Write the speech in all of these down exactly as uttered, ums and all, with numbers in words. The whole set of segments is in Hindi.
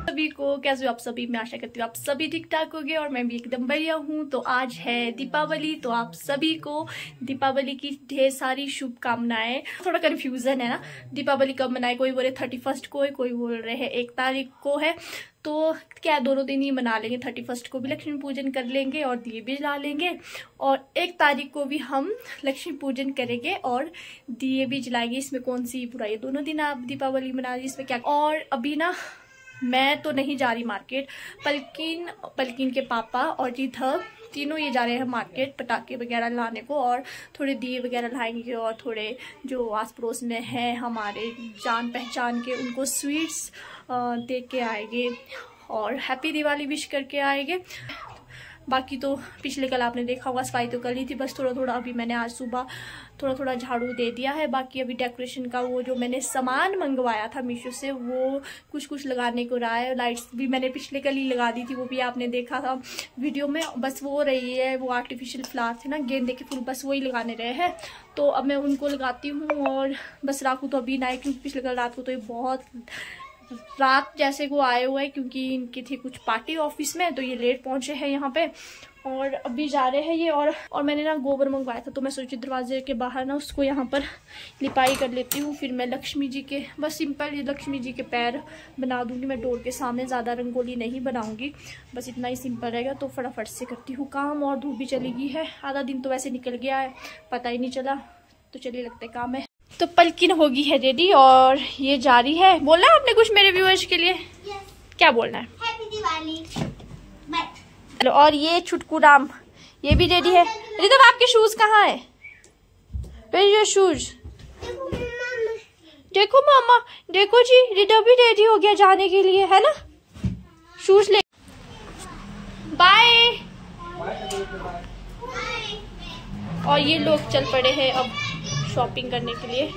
सभी को कैसे हो आप सभी। मैं आशा करती हूँ आप सभी ठीक ठाक होंगे और मैं भी एकदम बढ़िया हूँ। तो आज है दीपावली, तो आप सभी को दीपावली की ढेर सारी शुभकामनाएं। थोड़ा कंफ्यूजन है ना, दीपावली कब मनाए, कोई बोल रहे थर्टी फर्स्ट को है, कोई बोल रहे हैं एक तारीख को है। तो क्या दोनों दिन ही मना लेंगे, थर्टी फर्स्ट को भी लक्ष्मी पूजन कर लेंगे और दिए भी जला लेंगे, और एक तारीख को भी हम लक्ष्मी पूजन करेंगे और दिए भी जलाएंगे। इसमें कौन सी बुराई है, दोनों दिन आप दीपावली मना रही, इसमें क्या। और अभी ना मैं तो नहीं जा रही मार्केट, पलकिन पलकिन के पापा और रिधव तीनों ये जा रहे हैं मार्केट पटाखे वगैरह लाने को, और थोड़े दिए वगैरह लाएंगे और थोड़े जो आस पड़ोस में हैं हमारे जान पहचान के उनको स्वीट्स दे के आएंगे और हैप्पी दिवाली विश करके आएंगे। बाकी तो पिछले कल आपने देखा होगा, सफाई तो कर ली थी, बस थोड़ा थोड़ा अभी मैंने आज सुबह थोड़ा थोड़ा झाड़ू दे दिया है। बाकी अभी डेकोरेशन का वो जो मैंने सामान मंगवाया था मीशो से वो कुछ कुछ लगाने को रहा है। लाइट्स भी मैंने पिछले कल ही लगा दी थी, वो भी आपने देखा था वीडियो में। बस वो रही है, वो आर्टिफिशियल फ्लावर थे ना, गेंदे के फूल, बस वही लगाने रहे हैं। तो अब मैं उनको लगाती हूँ और बस राखू तो अभी ना आए, क्योंकि पिछले कल रात को तो ये बहुत रात जैसे को आए हुए हैं, क्योंकि इनकी थी कुछ पार्टी ऑफिस में, तो ये लेट पहुंचे हैं यहाँ पे और अभी जा रहे हैं ये। और और मैंने ना गोबर मंगवाया था, तो मैं सोची दरवाजे के बाहर ना उसको यहाँ पर लिपाई कर लेती हूँ। फिर मैं लक्ष्मी जी के बस सिंपल लक्ष्मी जी के पैर बना दूंगी मैं डोर के सामने, ज़्यादा रंगोली नहीं बनाऊंगी, बस इतना ही सिंपल रहेगा। तो फटाफट से करती हूँ काम, और धूप भी चली गई है, आधा दिन तो वैसे निकल गया है, पता ही नहीं चला। तो चलिए लगते काम है। तो पलकिन होगी है रेडी और ये जा रही है। बोलना है आपने कुछ मेरे व्यूअर्स के लिए? yes. क्या बोलना है? हैप्पी दिवाली। चलो, और ये छुटकू राम ये भी रेडी है। रिदम आपके शूज कहाँ है? योर शूज देखो मामा, देखो जी रिदम भी रेडी हो गया जाने के लिए, है ना? शूज ले। बाय। और ये लोग चल पड़े हैं अब शॉपिंग करने के लिए।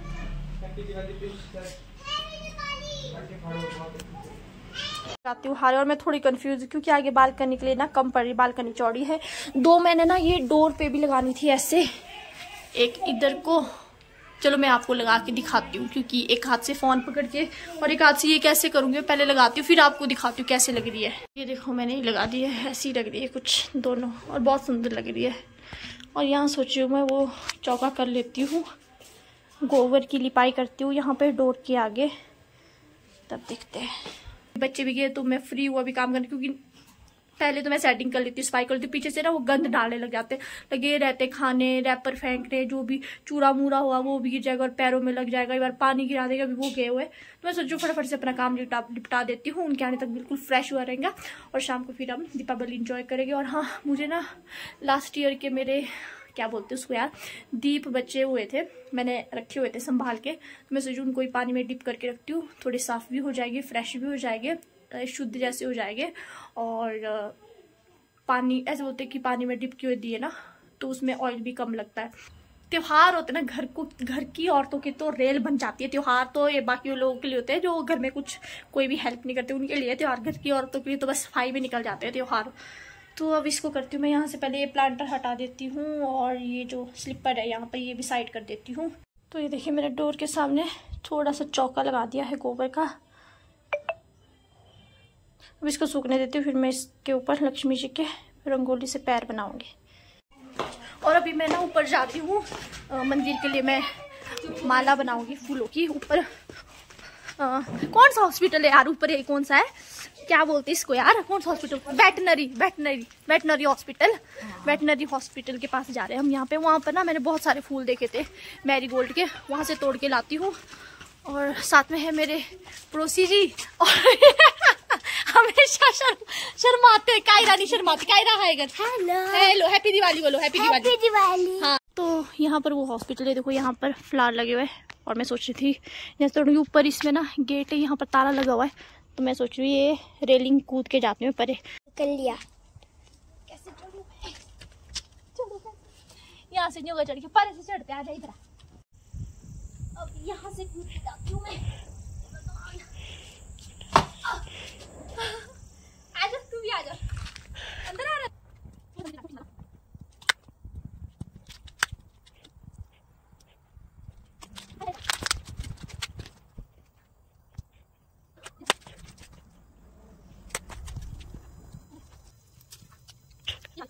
त्योहार और मैं थोड़ी कंफ्यूज क्योंकि आगे बालकनी के लिए ना कम पड़ रही, बालकनी चौड़ी है। दो मैंने ना ये डोर पे भी लगानी थी ऐसे, एक इधर को। चलो मैं आपको लगा के दिखाती हूँ, क्योंकि एक हाथ से फोन पकड़ के और एक हाथ से ये कैसे करूंगी, पहले लगाती हूँ फिर आपको दिखाती हूँ कैसे लग रही है। ये देखो मैंने लगा दी है, ऐसी लग रही है कुछ दोनों, और बहुत सुंदर लग रही है। और यहाँ सोची हूँ मैं वो चौका कर लेती हूँ, गोबर की लिपाई करती हूँ यहाँ पे डोर के आगे, तब देखते हैं। बच्चे भी गए तो मैं फ्री हुआ अभी काम करने, क्योंकि पहले तो मैं सेटिंग कर लेती हूँ, सफाई कर लेती हूँ। पीछे से ना वो गंद डालने लग जाते लगे रहते, खाने रैपर फेंकने, जो भी चूरा मूरा हुआ वो भी गिर जाएगा और पैरों में लग जाएगा, एक बार पानी गिरा देगा। अभी वो गए हुए तो मैं सोचू फटाफट से अपना काम निपटा निपटा देती हूँ, उनके आने तक बिल्कुल फ्रेश हुआ रहेगा और शाम को फिर हम दीपावली इंजॉय करेंगे। और हाँ, मुझे ना लास्ट ईयर के मेरे क्या बोलते उसको यार, दीप बचे हुए थे, मैंने रखे हुए थे संभाल के, तो मैं सोचूं उनको ही पानी में डिप करके रखती हूँ, थोड़े साफ भी हो जाएंगे, फ्रेश भी हो जाएंगे, शुद्ध जैसे हो जाएंगे। और पानी ऐसे बोलते कि पानी में डिप किए दिए ना तो उसमें ऑयल भी कम लगता है। त्योहार होते ना घर को, घर की औरतों की तो रेल बन जाती है। त्योहार तो ये बाकी लोगों के लिए होते हैं जो घर में कुछ कोई भी हेल्प नहीं करते, उनके लिए त्योहार। घर की औरतों के लिए तो बस सफाई में निकल जाते हैं त्योहार। तो अब इसको करती हूँ मैं, यहाँ से पहले ये प्लांटर हटा देती हूँ और ये जो स्लिपर है यहाँ पर ये भी साइड कर देती हूँ। तो ये देखिए मेरे डोर के सामने थोड़ा सा चौका लगा दिया है गोबर का। अब इसको सूखने देती हूँ, फिर मैं इसके ऊपर लक्ष्मी जी के रंगोली से पैर बनाऊंगी। और अभी मैं ना ऊपर जा रही हूँ मंदिर के लिए, मैं माला बनाऊंगी फूलों की। ऊपर कौन सा हॉस्पिटल है यार, ऊपर ये कौन सा है, क्या बोलते हैं इसको यार, कौन सा hospital, veterinary veterinary veterinary hospital veterinary hospital के पास जा रहे हैं हम यहाँ पे। वहाँ पर ना मैंने बहुत सारे फूल देखे थे मैरीगोल्ड के, वहाँ से तोड़ के लाती हूँ। और साथ में है मेरे पड़ोसी जी और हमेशा शर्म शर्माते, कायरा नहीं शर्माती, कायरा है इधर। हेलो हेलो, हैप्पी दिवाली बोलो, हैप्पी दिवाली, हैप्पी दिवाली। हाँ, तो यहाँ पर वो हॉस्पिटल है, देखो यहाँ पर फ्लावर लगे हुए हैं। और मैं सोच रही थी जैसे थोड़ी ऊपर इसमें ना गेट है, यहाँ पर ताला लगा हुआ है, तो मैं सोच रही हूँ ये रेलिंग कूद के जाती हूँ परे। कर लिया कैसे चढ़ूं मैं, चढ़ो यहाँ से न्योगा चढ़ के परे से चढ़ते आ जाए इधर। अब यहाँ से कूद के जाती हूँ मैं। आजा तू भी आजा, अंदर आ रहा।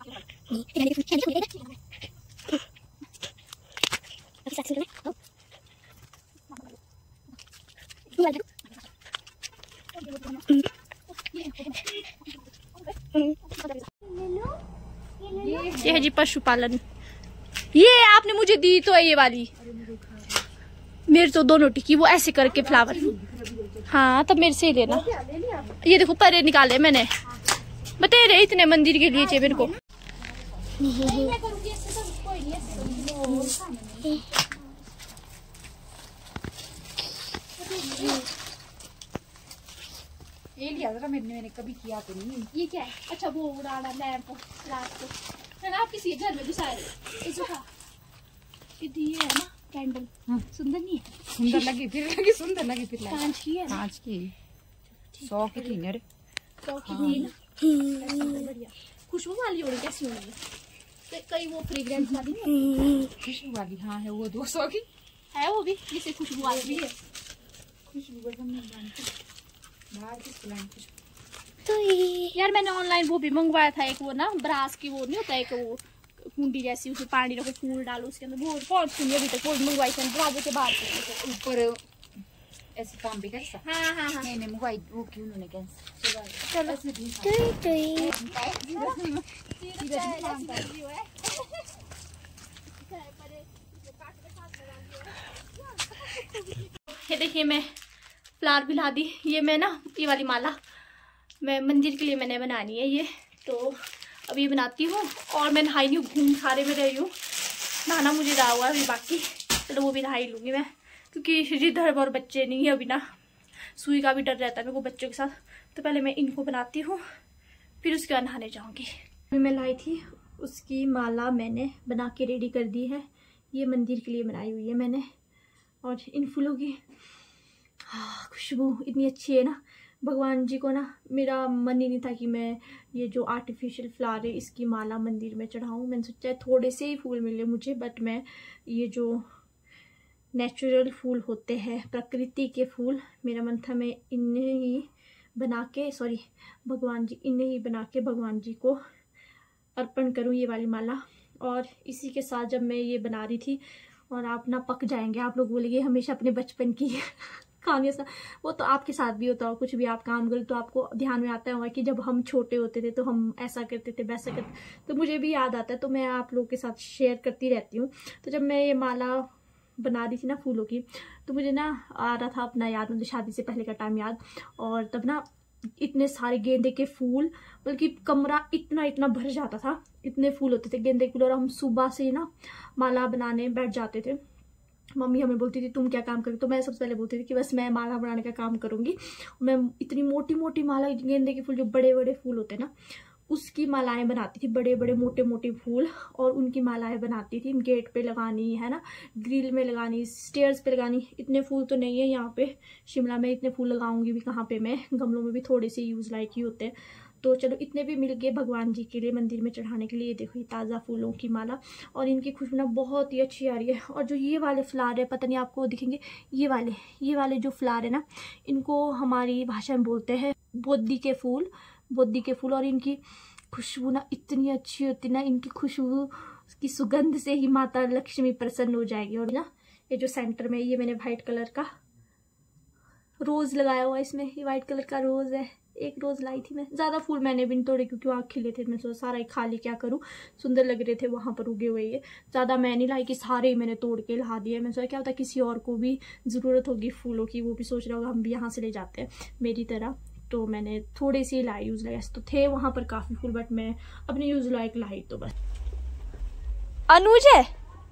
ये है जी पशुपालन। ये आपने मुझे दी तो है ये वाली, मेरे तो दोनों टिकी वो ऐसे करके फ्लावर। हाँ तब मेरे से ही लेना। ये देखो परे निकाले मैंने, बता रहे इतने मंदिर के लिए चाहिए मेरे को। ये लिया था मैंने मैंने कभी किया तो नहीं। ये क्या है? अच्छा वो उड़ाना लैंप रात को मैंने आप किसी घर में घुसा रहे ये दिए है ना कैंडल। हाँ। सुंदर नहीं है? सुंदर लगी फिर लगी सुंदर लगी फिर लगी। कांच की है ना? कांच की सौ की थी ना सौ की थी ना। बढ़िया खुशबू वाली होगी कैसी होगी? कई वो फ्रेग्रेंस वाली है खुशबू वाली। हाँ है वो दो सौ की है वो भी जिसे खुशबू वाली है। खुशबू बाहर की खुशबू। तो यार मैंने ऑनलाइन वो भी मंगवाया था एक वो ना ब्रास की वो नहीं होता एक वो कुंडी जैसी उसमें पानी रखो फूल डालो उसके अंदर वो बहुत सुनी अभी तक वो मंगवाई थी दरवाजे के बाहर ऊपर ऐसे काम भी कैसा। हाँ हाँ हाँ नहीं नहीं मंगवाई वो क्यों उन्होंने कैंसिल। चलो ये देखिए मैं फ्लावर भी ला दी। ये मैं ना ये वाली माला मैं मंदिर के लिए मैंने बनानी है ये, तो अभी बनाती हूँ। और मैं नहाई नहीं हूँ, घूम सारे में रही हूँ, नहाना मुझे रहा हुआ अभी बाकी। चलो वो भी नहा ही लूँगी मैं, क्योंकि जिधर और बच्चे नहीं है अभी ना, सुई का भी डर रहता है मेरे को बच्चों के साथ। तो पहले मैं इनको बनाती हूँ फिर उसके बाद नहाने जाऊँगी। अभी मैं लाई थी उसकी माला मैंने बना के रेडी कर दी है। ये मंदिर के लिए बनाई हुई है मैंने। और इन फूलों की खुशबू इतनी अच्छी है ना, भगवान जी को ना मेरा मन ही नहीं था कि मैं ये जो आर्टिफिशियल फ्लावर है इसकी माला मंदिर में चढ़ाऊँ। मैंने सोचा है थोड़े से ही फूल मिले मुझे, बट मैं ये जो नेचुरल फूल होते हैं प्रकृति के फूल, मेरा मन था मैं इन्हें ही बना के सॉरी भगवान जी इन्हें ही बना के भगवान जी को अर्पण करूँ ये वाली माला। और इसी के साथ जब मैं ये बना रही थी और आप ना पक जाएंगे, आप लोग बोलेंगे हमेशा अपने बचपन की कहानी सा, वो तो आपके साथ भी होता हो। कुछ भी आप काम करो तो आपको ध्यान में आता होगा कि जब हम छोटे होते थे तो हम ऐसा करते थे वैसा करते, तो मुझे भी याद आता है, तो मैं आप लोगों के साथ शेयर करती रहती हूँ। तो जब मैं ये माला बना रही थी ना फूलों की, तो मुझे ना आ रहा था अपना याद, मुझे शादी से पहले का टाइम याद। और तब ना इतने सारे गेंदे के फूल, बल्कि कमरा इतना इतना भर जाता था, इतने फूल होते थे गेंदे के फूल। और हम सुबह से ना माला बनाने बैठ जाते थे। मम्मी हमें बोलती थी तुम क्या काम करोगी, तो मैं सबसे पहले बोलती थी कि बस मैं माला बनाने का काम करूंगी। मैं इतनी मोटी मोटी माला, गेंदे के फूल जो बड़े बड़े फूल होते हैं ना उसकी मालाएं बनाती थी, बड़े बड़े मोटे मोटे फूल, और उनकी मालाएं बनाती थी। गेट पे लगानी है ना, ग्रिल में लगानी, स्टेयर्स पे लगानी। इतने फूल तो नहीं है यहाँ पे शिमला में, इतने फूल लगाऊंगी भी कहाँ पे मैं, गमलों में भी थोड़े से यूज लाइक ही होते हैं। तो चलो इतने भी मिल गए भगवान जी के लिए मंदिर में चढ़ाने के लिए। ये देखो ये ताज़ा फूलों की माला, और इनकी खुशबू ना बहुत ही अच्छी आ रही है। और जो ये वाले फ्लावर है, पता नहीं आपको दिखेंगे, ये वाले ये वाले जो फ्लावर है ना, इनको हमारी भाषा में बोलते हैं बोदी के फूल, बोदी के फूल। और इनकी खुशबू ना इतनी अच्छी होती ना, इनकी खुशबू की सुगंध से ही माता लक्ष्मी प्रसन्न हो जाएगी। और ना ये जो सेंटर में ये मैंने वाइट कलर का रोज लगाया हुआ है, इसमें ये वाइट कलर का रोज है। एक रोज लाई थी मैं, ज्यादा फूल मैंने भी नहीं तोड़े क्योंकि वहाँ खिले थे। मैं सोचा सारा ही खाली क्या करूँ, सुंदर लग रहे थे वहां पर उगे हुए। ये ज्यादा मैं नहीं लाई कि सारे ही मैंने तोड़ के ला दिए। मैं सोचा क्या होता है किसी और को भी जरूरत होगी फूलों की, वो भी सोच रहा होगा हम भी यहाँ से ले जाते हैं मेरी तरह। तो मैंने थोड़े से लाई, यूज लाइक तो थे वहां पर काफी फूल, बट मैं अपने यूज लाइक लाई तो बस। अनुज है,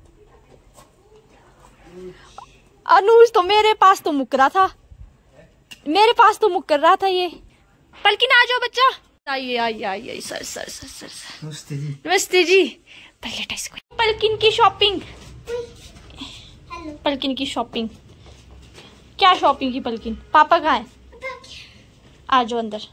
अनुज तो मेरे पास तो मुक रहा था, मेरे पास तो मुक कर रहा था। ये पलकिन आ जाओ बच्चा, आइए आइए आइए sir sir sir sir sir नमस्ते जी। नमस्ते जी। पलकिन की शॉपिंग, पलकिन की शॉपिंग, क्या शॉपिंग की पलकिन? पापा कहाँ है? आ जाओ अंदर।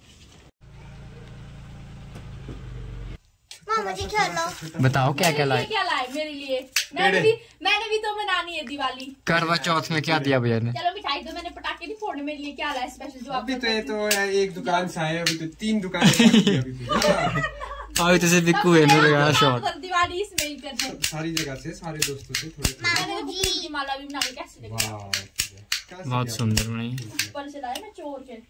मुझे क्या लाओ? बताओ क्या क्या लाए? क्या लाए मेरे लिए? मैंने भी मैंने भी तो बनानी है दिवाली। करवा चौथ में क्या दिया भैया ने? चलो मिठाई दो, मैंने पटाखे नहीं फोड़ने। मेरे लिए क्या लाए स्पेशल जो आप? अभी तो ये तो एक दुकान से आए, अभी तो तीन दुकान अभी तो हाँ तो से बिक्कू है ना यार शॉट। दिवाली इसमें ही करते हैं। सारी जगह से सारे दोस्तों से थोड़े फूल की माला भी बना के कैसे लगी? वाह बहुत सुंदर बनाई ऊपर से लाए मैं चोर के।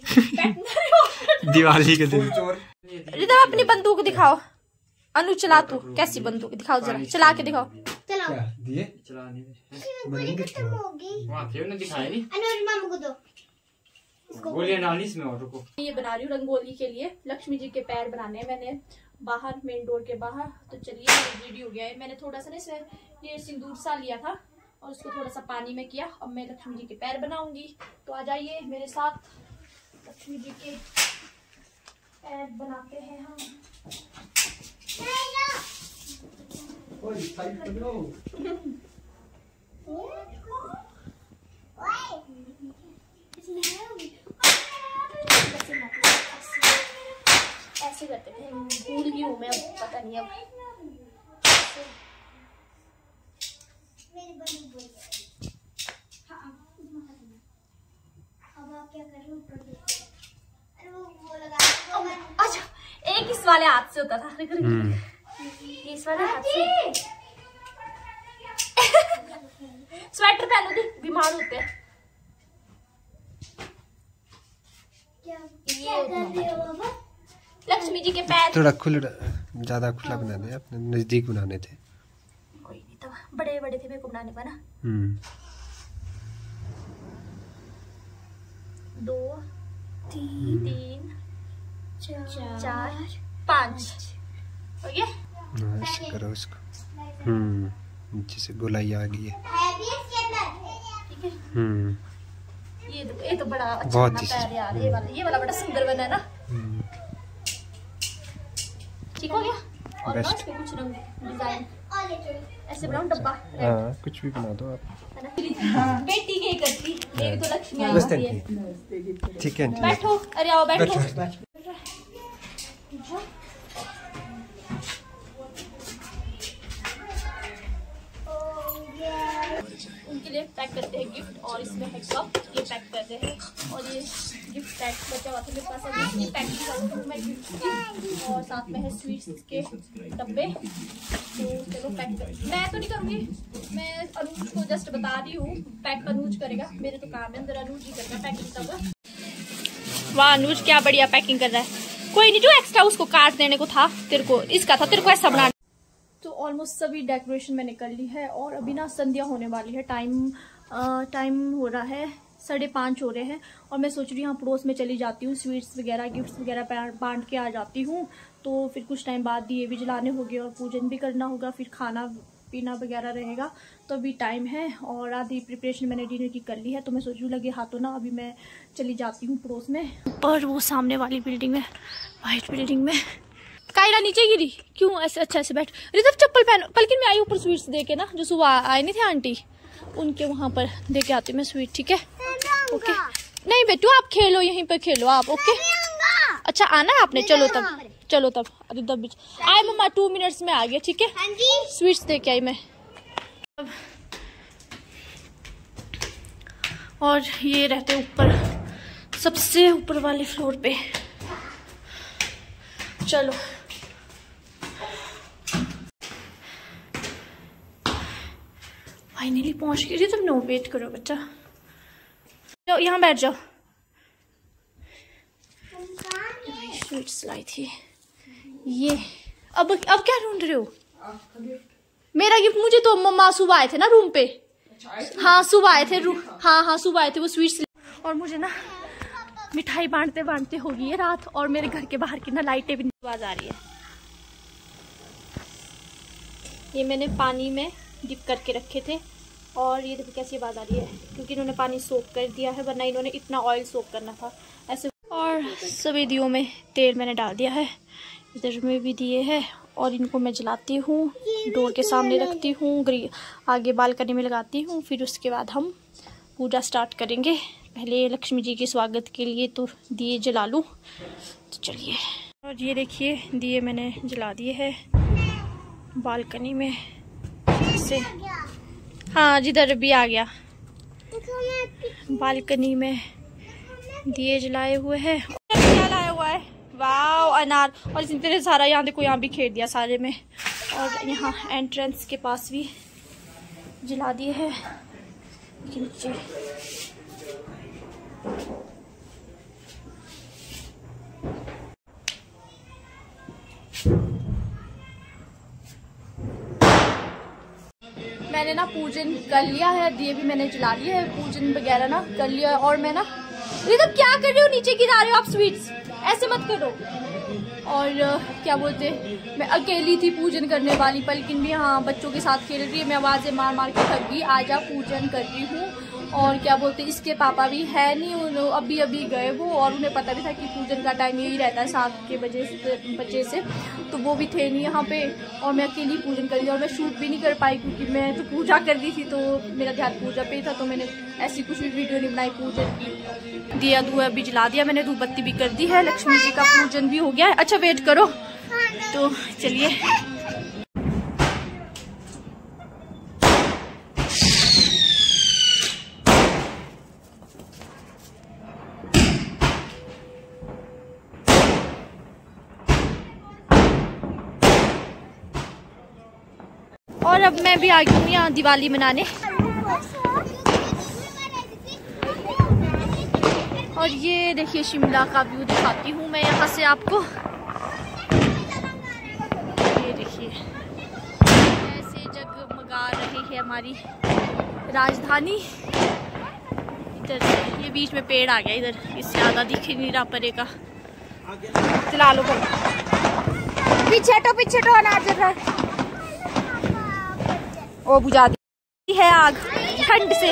दिवाली के दिन। चोर रिदम अपनी बंदूक दिखाओ। अनु चला तू कैसी बंदूक दिखाओ जरा, चला के दिखाओ। क्या दिए चलाने वहाँ थे उन्हें दिखाया नहीं। अनु मामू को दो। गोलियां डालनी इसमें और रुको। ये बना रही हूँ रंगोली के लिए, लक्ष्मी जी के पैर बनाने हैं मैंने बाहर, मेन डोर के बाहर। तो चलिए रेडी हो गया है। मैंने थोड़ा सा ना इसमें ये सिंदूर सा लिया था और उसको थोड़ा सा पानी में किया। अब मैं लक्ष्मी जी के पैर बनाऊंगी, तो आ जाइए मेरे साथ। लक्ष्मी जी के पैर बनाते हैं हम। ऐसे करते थे, भूल गई हूँ मैं, अब पता नहीं अब। अच्छा एक इस वाले हाथ से होता था, इस वाले हाथ से। स्वेटर पहनो दी, बीमार होते हैं। लक्ष्मी जी के पैर थोड़ा खुला, ज्यादा खुला बना दे, अपने नजदीक बनाने थे। कोई नहीं, तो बड़े बड़े थे मेरे को बनाने का ना। हम्म दो तीन तीन चार, चार पाँच हो गया। ऐसे करो उसको। हम्म नीचे से गोलाई आ गई है। ठीक है, हम्म ये तो ये तो बड़ा अच्छा बहुत बना ही पैर यार। ये वाला ये वाला बड़ा सुंदर बना है ना। हम्म, ठीक हो गया। और ना Best. इसमें कुछ रंग डिजाइन ऐसे बनाओ डब्बा। हाँ कुछ भी बना दो आप। है ना? बेटी के करती, ये भी तो लक्ष्मी आई बस होती है। ठीक ठीक है। बैठो, अरे आओ बैठो। उनके लिए पैक करते हैं गिफ्ट, और इसमें है कप, ये पैक करते हैं। और ये गिफ्ट पैक बचा हुआ था मेरे पास, अभी ये पैकिंग कर दूँ मैं गिफ्ट की। और साथ में है स्वीट्स के डब्बे। तो चलो पैक कर, मैं तो नहीं करूँगी, मैं अनुज को जस्ट बता रही हूँ। पैक अनुज करेगा, मेरे तो काम है अंदर, अनुज ही करेगा पैकिंग सब। वाह अनुज क्या बढ़िया पैकिंग कर रहा है। कोई नहीं, जो एक्स्ट्रा उसको काट देने को था तेरे को, इसका था तेरे को ऐसा बना। तो ऑलमोस्ट सभी डेकोरेशन मैंने कर ली है और अभी ना संध्या होने वाली है। टाइम टाइम हो रहा है साढ़े पाँच हो रहे हैं और मैं सोच रही हूँ यहाँ पड़ोस में चली जाती हूँ, स्वीट्स वगैरह गिफ्ट्स वगैरह बांट के आ जाती हूँ। तो फिर कुछ टाइम बाद दिए भी जलाने होंगे और पूजन भी करना होगा, फिर खाना पीना वगैरह रहेगा। तो अभी टाइम है और आधी प्रिपरेशन मैंने डिनर की कर ली है। तो मैं सोच रही हूँ लगे हाथों ना अभी मैं चली जाती हूँ पड़ोस में। और वो सामने वाली बिल्डिंग में, वाइट बिल्डिंग में। कायरा नीचे गिरी क्यों? ऐसे अच्छा से बैठ। रिदम चप्पल पहनो। कल किन में आई ऊपर स्वीट्स दे के ना, जो सुबह आए नहीं थे आंटी, उनके वहां पर दे के आती हूँ मैं स्वीट। ठीक है ओके। नहीं बेटू आप खेलो, यहीं पे खेलो आप। ओके अच्छा आना है आपने, चलो तब चलो तब। रिदम बीच आए मम्मा, टू मिनट्स में आ गया। ठीक है स्वीट्स दे के आई मैं। और ये रहते ऊपर, सबसे ऊपर वाले फ्लोर पे। चलो फाइनली पहुंच गई। तुम नो वेट करो बच्चा, जाओ यहाँ बैठ जाओ। स्वीट्स लाई थी ये। अब अब क्या ढूंढ रहे हो? मेरा गिफ्ट मुझे तो मम्मा सुबह आए थे ना रूम पे। हाँ सुबह आए थे, हाँ हाँ सुबह आए थे वो स्वीट्स। और मुझे ना मिठाई बांटते बांटते हो गई है रात, और मेरे घर के बाहर की ना लाइटें भी आवाज आ रही है। ये मैंने पानी में डिप करके रखे थे और ये देखो कैसी आवाज आ रही है, क्योंकि इन्होंने पानी सोख कर दिया है, वरना इन्होंने इतना ऑयल सोख करना था ऐसे। और सभी दियों में तेल मैंने डाल दिया है, इधर में भी दिए है। और इनको मैं जलाती हूँ, डोर के सामने रखती हूँ, आगे बालकनी में लगाती हूँ। फिर उसके बाद हम पूजा स्टार्ट करेंगे। पहले लक्ष्मी जी के स्वागत के लिए तो दिए जला लूँ, तो चलिए। और ये देखिए दिए मैंने जला दिए हैं बालकनी में से। हाँ जिधर भी आ गया, बालकनी में दिए जलाए हुए हैं। क्या लाया हुआ है? वाओ अनार। और इतने सारा यहाँ देखो, यहाँ भी खेल दिया सारे में। और यहाँ एंट्रेंस के पास भी जला दिए है नीचे। मैंने ना पूजन कर लिया है, दिए भी मैंने जला लिए है, पूजन वगैरह ना कर लिया है। और मैं ना ये तो क्या कर रहे हो, नीचे गिरा रहे हो आप स्वीट्स, ऐसे मत करो। और क्या बोलते, मैं अकेली थी पूजन करने वाली, पलकिन भी हाँ बच्चों के साथ खेल रही है। मैं आवाज़ें मार मार के थक गई, आजा पूजन कर रही हूँ। और क्या बोलते, इसके पापा भी है नहीं, अभी अभी गए वो, और उन्हें पता भी था कि पूजन का टाइम यही रहता है सात के बजे से बजे से, तो वो भी थे नहीं यहाँ पे। और मैं अकेली पूजन कर रही, और मैं शूट भी नहीं कर पाई क्योंकि मैं तो पूजा कर रही थी, तो मेरा ध्यान पूजा पे ही था, तो मैंने ऐसी कुछ भी वीडियो नहीं बनाई पूजन की। दिया धुआ भी जला दिया मैंने, धूप बत्ती भी कर दी है, लक्ष्मी जी का पूजन भी हो गया है। अच्छा वेट करो, तो चलिए। और अब मैं भी आ गई हूँ यहाँ दिवाली मनाने। और ये देखिए शिमला का व्यू दिखाती हूँ मैं यहाँ से आपको। ये देखिए ऐसे जगमगा रही है हमारी राजधानी। इधर से ये बीच में पेड़ आ गया, इधर इससे ज्यादा दिख नहीं रहा परेगा। चला लो पीछे हटो, पीछे हटो, अनार जल रहा है। ओ बुझा दी है आग ठंड से।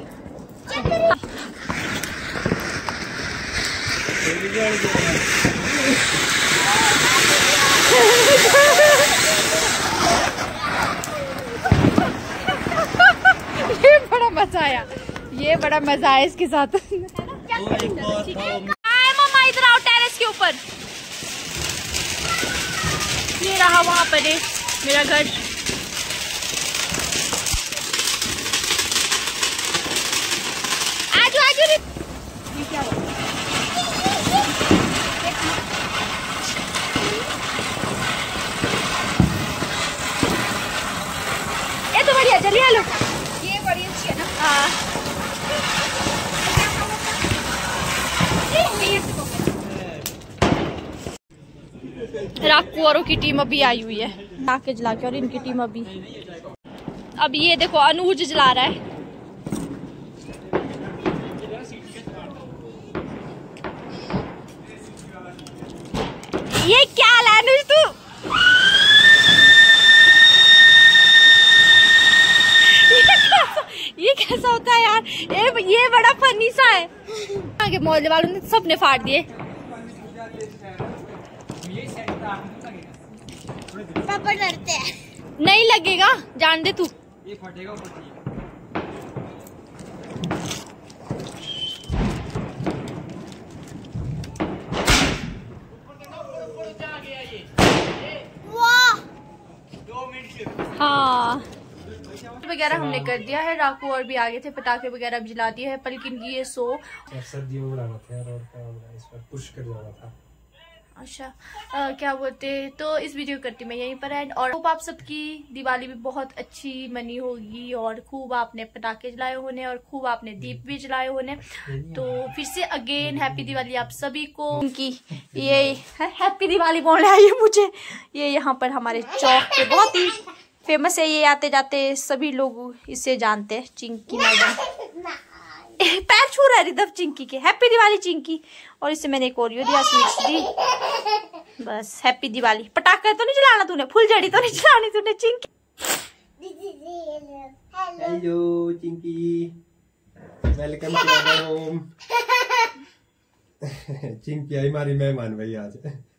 ये बड़ा मजा आया, ये बड़ा मजा आया इसके साथ। मम्मा इधर आओ टेरेस के ऊपर। ये रहा वहां पर है मेरा घर। आजू आजू ये क्या हो? ये तो बढ़िया, चलिए लो। ये बड़ी अच्छी है ना। हाँ राकू औरों की टीम अभी आई हुई है, आके जला के। और इनकी टीम अभी अब ये देखो अनूज जला रहा है। ये क्या लानुज तू? ये कैसा, ये कैसा होता है यार? ये ये बड़ा फनी सा है। आगे मोहल्ले वालों ने सबने फाड़ दिए। पापा डरते हैं। नहीं लगेगा, जान दे तू। ये फटेगा हाँ वगैरह हमने कर दिया है। राकू और भी आगे थे, पटाखे वगैरह भी जला दिए हैं। पलकिन की ये सो सर्दियों में उड़ाना था यार, और क्या इस पर पुश कर जाना था। अच्छा आ, क्या बोलते, तो इस वीडियो करती मैं यहीं पर एंड। और होप आप सबकी दिवाली भी बहुत अच्छी मनी होगी, और खूब आपने पटाखे जलाए होने, और खूब आपने दीप भी जलाए होने। तो फिर से अगेन हैप्पी दिवाली आप सभी को। उनकी ये हैप्पी दिवाली बोलने आई है मुझे। ये यहाँ पर हमारे चौक पे बहुत ही फेमस है, ये आते जाते सभी लोग इसे जानते हैं, चिंकी मैडम। पैर छू रहा है रिदफ चिंकी के। हैप्पी दिवाली चिंकी। और इससे मैंने एक ओरियो दिया, स्वीट्स दी। बस हैप्पी दिवाली। पटाखा तो नहीं जलाना तूने, फुलझड़ी तो नहीं जलानी तूने Chinki. Hello Chinki, welcome to our home. Chinki आई हमारी मेहमान भाई आज।